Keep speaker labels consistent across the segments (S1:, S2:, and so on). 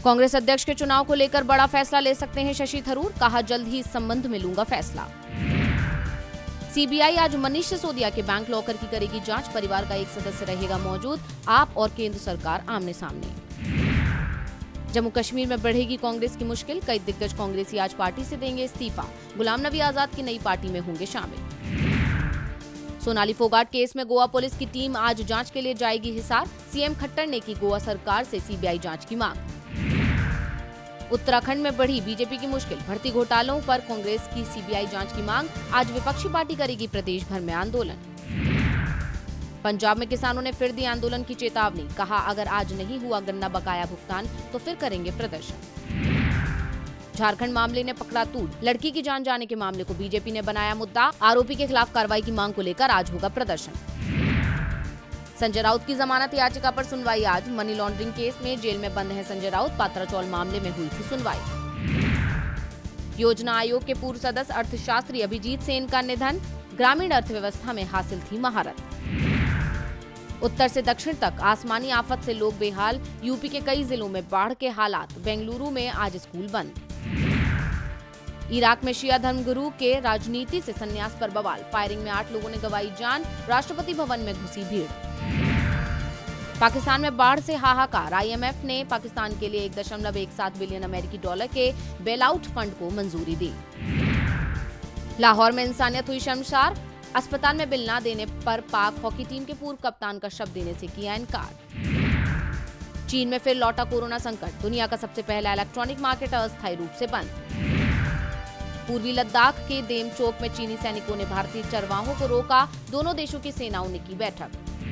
S1: कांग्रेस अध्यक्ष के चुनाव को लेकर बड़ा फैसला ले सकते हैं शशि थरूर, कहा जल्द ही इस संबंध में लूंगा फैसला। सीबीआई आज मनीष सिसोदिया के बैंक लॉकर की करेगी जांच, परिवार का एक सदस्य रहेगा मौजूद, आप और केंद्र सरकार आमने सामने। जम्मू कश्मीर में बढ़ेगी कांग्रेस की मुश्किल, कई दिग्गज कांग्रेसी आज पार्टी से देंगे इस्तीफा, गुलाम नबी आजाद की नई पार्टी में होंगे शामिल। सोनाली फोगाट केस में गोवा पुलिस की टीम आज जांच के लिए जाएगी हिसार, सीएम खट्टर ने की गोवा सरकार से सीबीआई जांच की मांग। उत्तराखंड में बढ़ी बीजेपी की मुश्किल, भर्ती घोटालों पर कांग्रेस की सीबीआई जांच की मांग, आज विपक्षी पार्टी करेगी प्रदेश भर में आंदोलन। पंजाब में किसानों ने फिर दी आंदोलन की चेतावनी, कहा अगर आज नहीं हुआ गन्ना बकाया भुगतान तो फिर करेंगे प्रदर्शन। झारखंड मामले ने पकड़ा तूल, लड़की की जान जाने के मामले को बीजेपी ने बनाया मुद्दा, आरोपी के खिलाफ कार्रवाई की मांग को लेकर आज होगा प्रदर्शन। संजय राउत की जमानत याचिका पर सुनवाई आज, मनी लॉन्ड्रिंग केस में जेल में बंद हैं संजय राउत, पात्राचौल मामले में हुई थी सुनवाई। योजना आयोग के पूर्व सदस्य अर्थशास्त्री अभिजीत सेन का निधन, ग्रामीण अर्थव्यवस्था में हासिल थी महारत। उत्तर से दक्षिण तक आसमानी आफत से लोग बेहाल, यूपी के कई जिलों में बाढ़ के हालात, बेंगलुरु में आज स्कूल बंद। इराक में शिया धर्मगुरु के राजनीति से संन्यास पर बवाल, फायरिंग में 8 लोगों ने गंवाई जान, राष्ट्रपति भवन में घुसी भीड़। पाकिस्तान में बाढ़ से हाहाकार, आईएमएफ ने पाकिस्तान के लिए 1.17 बिलियन अमेरिकी डॉलर के बेलआउट फंड को मंजूरी दी। लाहौर में इंसानियत हुई शर्मसार, अस्पताल में बिल न देने पर पाक हॉकी टीम के पूर्व कप्तान का शव देने से किया इनकार। चीन में फिर लौटा कोरोना संकट, दुनिया का सबसे पहला इलेक्ट्रॉनिक मार्केट अस्थायी रूप से बंद। पूर्वी लद्दाख के देमचोक में चीनी सैनिकों ने भारतीय चरवाहों को रोका, दोनों देशों की सेनाओं ने की बैठक।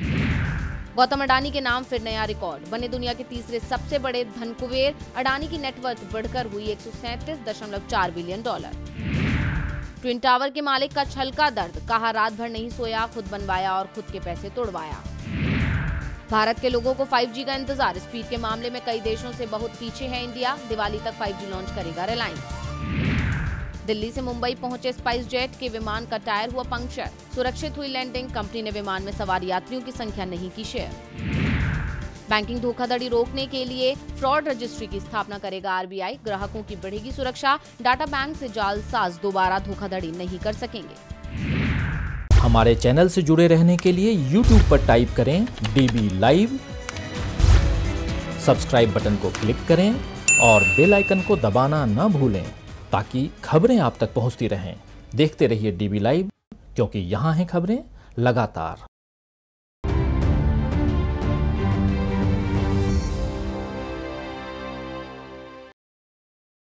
S1: गौतम अडानी के नाम फिर नया रिकॉर्ड, बने दुनिया के तीसरे सबसे बड़े धनकुबेर, अडानी की नेटवर्थ बढ़कर हुई 137.4 बिलियन डॉलर। ट्विन टावर के मालिक का छलका दर्द, कहा रात भर नहीं सोया, खुद बनवाया और खुद के पैसे तोड़वाया। भारत के लोगों को 5G का इंतजार, स्पीड के मामले में कई देशों से बहुत पीछे है इंडिया, दिवाली तक 5G लॉन्च करेगा रिलायंस। दिल्ली से मुंबई पहुंचे स्पाइस जेट के विमान का टायर हुआ पंक्चर, सुरक्षित हुई लैंडिंग, कंपनी ने विमान में सवार यात्रियों की संख्या नहीं की शेयर। बैंकिंग धोखाधड़ी रोकने के लिए फ्रॉड रजिस्ट्री की स्थापना करेगा आरबीआई, ग्राहकों की बढ़ेगी सुरक्षा, डाटा बैंक से जालसाज दोबारा धोखाधड़ी नहीं कर सकेंगे।
S2: हमारे चैनल से जुड़े रहने के लिए YouTube पर टाइप करें DB लाइव, सब्सक्राइब बटन को क्लिक करें और बेल आइकन को दबाना न भूलें ताकि खबरें आप तक पहुंचती रहें। देखते रहिए DB लाइव, क्योंकि यहाँ हैं खबरें लगातार।